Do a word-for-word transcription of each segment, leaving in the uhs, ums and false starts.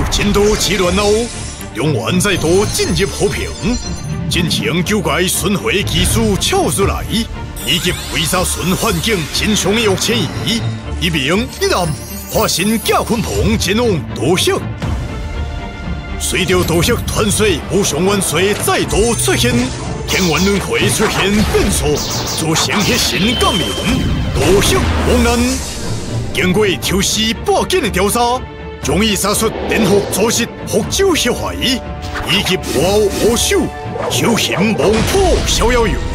进度之乱后，中原再度进入和平，进行九界巡回技术跳出来，以及围杀巡环境真相的岳千仪，一明一暗化身假鲲鹏前往道乡。随着道乡团水无上万岁再度出现，天元轮回出现变数，做成迄新革命，道乡亡难。经过抽丝剥茧的调查。 终于查出联合组织福州协会以及幕后黑手修行猛虎逍遥游，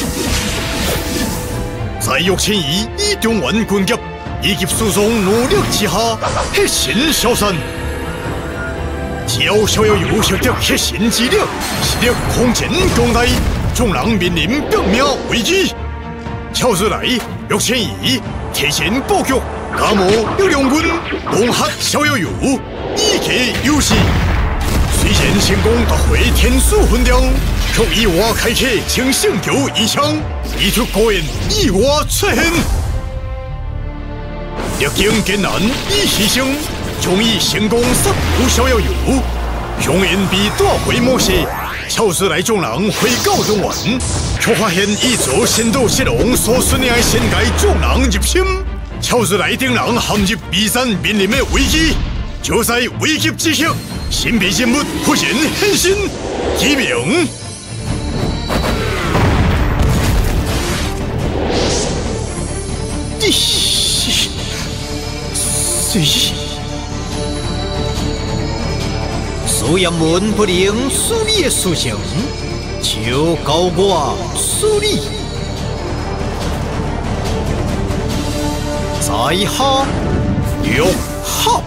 在岳千仪以中原军级以及师兄努力之下，黑神消散。只要逍遥游获得黑神之力，实力空前强大，众人面临革命危机。跳出来，岳千仪提前布局。 加盟有两军，龙黑逍遥游，以其优势。虽然成功夺回天书分量，却意外开启清圣球一枪，一出果然意外出现。历经艰难与牺牲，终于成功杀入逍遥游，雄燕被夺回魔石。超市来众人回到中原，却发现一座仙道七龙所训练的仙界众人入侵。 超市来顶人陷入迷山面临的危机，就在危急之刻，神秘人物忽然现身，指明。你是谁？苏阳门不能处理的事情，就交我处理。 在下玉合，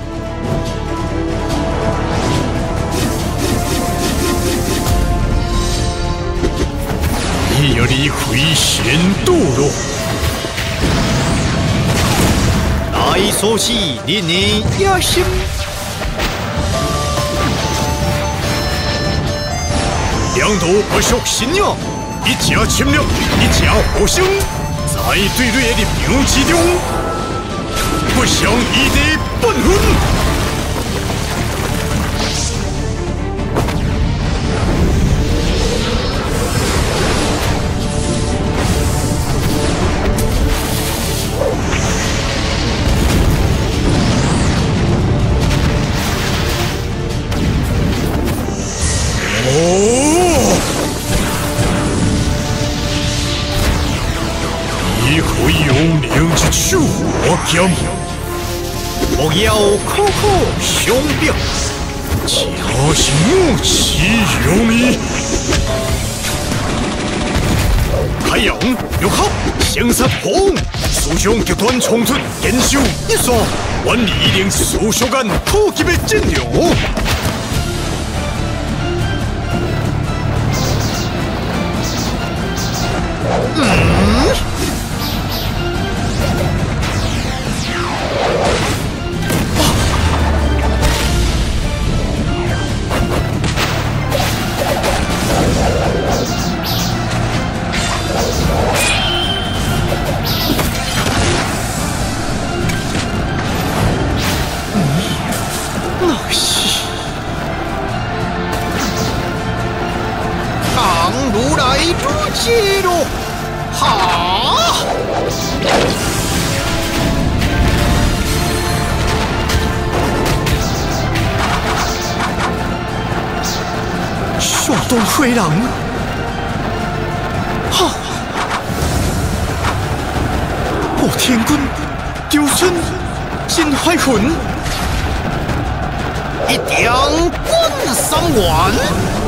你要离开仙道了。来说起你的野心，两道不属信仰，一家侵略，一家互生，在对垒的立场之中。 不想异地半分。哦，你可以用两只手握剑。 不要口口相表，就是武器用你。太阳玉合，生杀红，师兄极端冲出，坚守一线，万里令师兄间突击的阵容。嗯。 如来之气喽！哈！小东灰狼！哈！我天君丢春金怀魂，一定滚三元。